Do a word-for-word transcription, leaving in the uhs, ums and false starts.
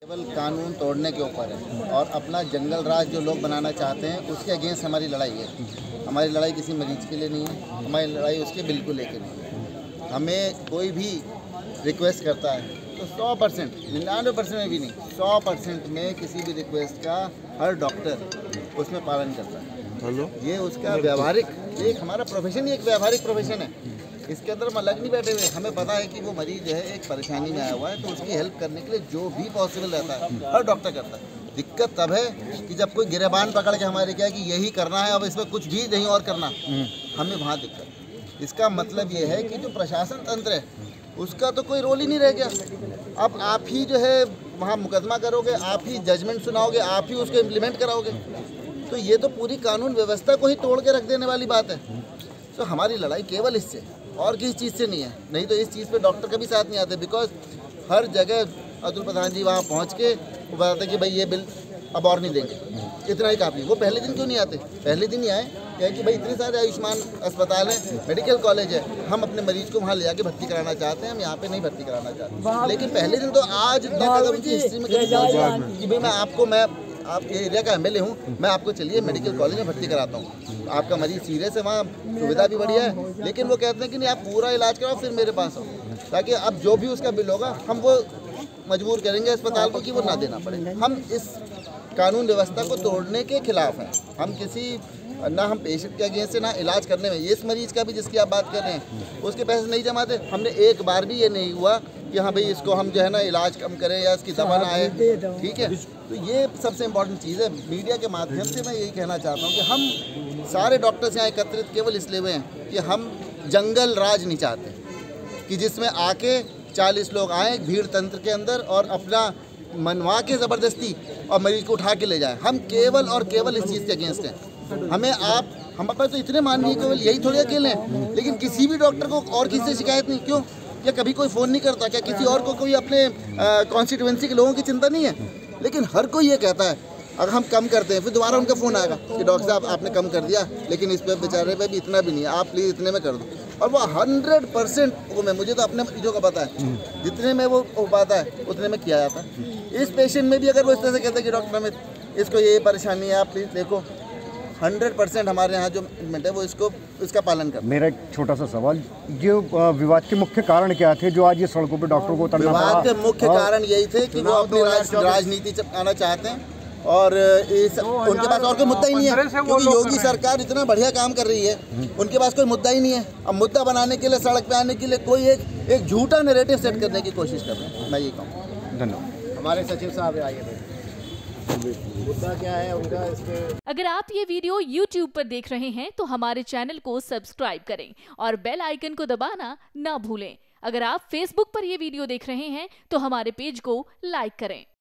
केवल कानून तोड़ने के ऊपर है और अपना जंगल राज जो लोग बनाना चाहते हैं उसके अगेंस्ट हमारी लड़ाई है। हमारी लड़ाई किसी मरीज के लिए नहीं है, हमारी लड़ाई उसके बिल्कुल लेके नहीं है। हमें कोई भी रिक्वेस्ट करता है तो सौ परसेंट निन्यानवे परसेंट में भी नहीं, सौ परसेंट में किसी भी रिक्वेस्ट का हर डॉक्टर उसमें पालन करता है। हेलो, ये उसका व्यवहारिक, एक हमारा प्रोफेशन ही एक व्यवहारिक प्रोफेशन है। इसके अंदर हम अलग नहीं बैठे हुए। हमें पता है कि वो मरीज जो है एक परेशानी में आया हुआ है, तो उसकी हेल्प करने के लिए जो भी पॉसिबल रहता है हर डॉक्टर करता है। दिक्कत तब है कि जब कोई गिरेबान पकड़ के हमारे क्या है कि यही करना है, अब इसमें कुछ भी नहीं और करना, हमें वहाँ दिक्कत। इसका मतलब ये है कि जो प्रशासन तंत्र है उसका तो कोई रोल ही नहीं रह गया। अब आप ही जो है वहाँ मुकदमा करोगे, आप ही जजमेंट सुनाओगे, आप ही उसको इम्प्लीमेंट कराओगे, तो ये तो पूरी कानून व्यवस्था को ही तोड़ के रख देने वाली बात है। तो हमारी लड़ाई केवल इससे और किसी चीज़ से नहीं है। नहीं तो इस चीज़ पे डॉक्टर कभी साथ नहीं आते, बिकॉज हर जगह अतुल प्रधान जी वहाँ पहुँच के वो बताते कि भाई ये बिल अब और नहीं देंगे, इतना ही काफ़ी। वो पहले दिन क्यों नहीं आते? पहले दिन ही आए क्या कि भाई इतने सारे आयुष्मान अस्पताल हैं, मेडिकल कॉलेज है, हम अपने मरीज को वहाँ ले जाके भर्ती कराना चाहते हैं, हम यहाँ पे नहीं भर्ती कराना चाहते। लेकिन पहले दिन तो आज तक उनकी हिस्ट्री में कभी कि भाई मैं आपको मैं आपके एरिया का एमएलए हूँ, मैं आपको चलिए मेडिकल कॉलेज में भर्ती कराता हूँ, आपका मरीज सीरियस है, वहाँ सुविधा भी बढ़िया है। लेकिन वो कहते हैं कि नहीं आप पूरा इलाज कराओ फिर मेरे पास आओ, ताकि अब जो भी उसका बिल होगा हम वो मजबूर करेंगे अस्पताल को कि वो ना देना पड़े। हम इस कानून व्यवस्था को तोड़ने के खिलाफ हैं। हम किसी ना हम पेशेंट के अगेंस्ट से ना इलाज करने में। इस मरीज का भी जिसकी आप बात कर रहे हैं उसके पैसे नहीं जमाते। हमने एक बार भी ये नहीं हुआ कि हाँ भाई इसको हम जो है ना इलाज कम करें या इसकी दवा ना आए, ठीक है। तो ये सबसे इम्पोर्टेंट चीज़ है। मीडिया के माध्यम से मैं यही कहना चाहता हूँ कि हम सारे डॉक्टर्स यहाँ एकत्रित केवल इसलिए हुए हैं कि हम जंगल राज नहीं चाहते कि जिसमें आके चालीस लोग आए भीड़ तंत्र के अंदर और अपना मनवा के ज़बरदस्ती और मरीज को उठा के ले जाए। हम केवल और केवल इस चीज़ के अगेंस्ट हैं। हमें आप हमारे पास तो इतने माननीय केवल यही थोड़ी अकेले हैं, लेकिन किसी भी डॉक्टर को और किसी से शिकायत नहीं। क्यों? क्या कभी कोई फ़ोन नहीं करता? क्या किसी और को कोई अपने कॉन्स्टिट्यूएंसी के लोगों की चिंता नहीं है? लेकिन हर कोई ये कहता है अगर हम कम करते हैं फिर दोबारा उनका फ़ोन आएगा कि डॉक्टर साहब आपने कम कर दिया, लेकिन इस पे बेचारे पे भी इतना भी नहीं है, आप प्लीज़ इतने में कर दो। और वो हंड्रेड परसेंट वो मैं मुझे तो अपने मरीजों का पता है, जितने में वो हो पाता है उतने में किया जाता है। इस पेशेंट में भी अगर वो इस तरह से कहते हैं कि डॉक्टर अमित इसको ये परेशानी है, आप प्लीज़ देखो, हंड्रेड परसेंट हमारे यहाँ जो मैनेजमेंट है वो इसको इसका पालन कर। मेरा एक छोटा सा सवाल, जो विवाद के मुख्य कारण क्या थे जो आज ये सड़कों पे डॉक्टरों को उतरना पड़ा? विवाद के मुख्य कारण यही थे कि वो अपनी राज, राजनीति चलाना चाहते हैं और इस उनके पास और कोई मुद्दा ही नहीं है, क्योंकि योगी सरकार इतना बढ़िया काम कर रही है, उनके पास कोई मुद्दा ही नहीं है। अब मुद्दा बनाने के लिए, सड़क पे आने के लिए कोई एक एक झूठा नैरेटिव सेट करने की कोशिश कर रहे हैं। मैं ये कहूँ। धन्यवाद। हमारे सचिव साहब आइए, मुद्दा क्या है उनका इसके। अगर आप ये वीडियो यूट्यूब पर देख रहे हैं तो हमारे चैनल को सब्सक्राइब करें और बेल आइकन को दबाना ना भूलें। अगर आप फेसबुक पर ये वीडियो देख रहे हैं तो हमारे पेज को लाइक करें।